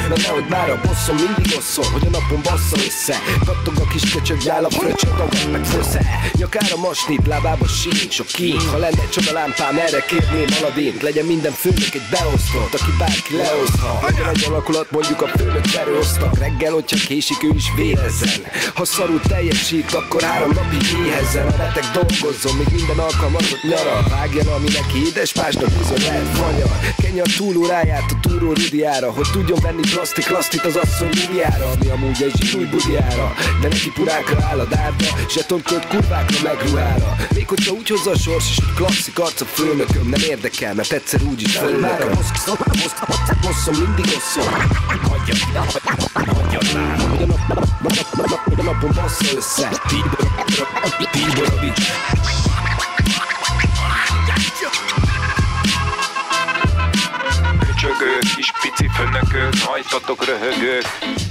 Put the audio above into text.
mert nehogy már a bosszom mindig osszol, hogy a napon bassza össze. Kattog a kis köcsög, jál a fröcsög, agad meg fösze. Nyakára masnit, lábába sín, sok kint. Ha lenne csodalámpám, erre kérném Aladint. Legyen minden főnök egy beosztott, aki bárki lehozhat. Legyen egy alakulat, mondjuk a főnök verőosztak. Reggel, hogyha késik, ő is vérezzen. Ha szarul teljesít, akkor 3 napig éhezzen. A beteg dolgozzon, még minden alkalmazott nyara. Vágjon, ami neki édes, másnak bizony lehet fanyar. Kenje a túlóráját a túró rudiára, hogy tudjon venni plastik-lastit az asszony milliára, ami amúgy egy zsinúj budiára. De neki purákra áll a dárda, zsetonkölt kurvákra meg ruhára. Még hogyha úgy hozza a sors, és klasszik arc a főnököm, nem érdekel, mert egyszer úgyis fölnököm. Bosszom mindig osszom. Hagyjad már, hogy a napon bassza össze. Tiborovics. Köcsögök, kis pici főnökök, hajtatok röhögök.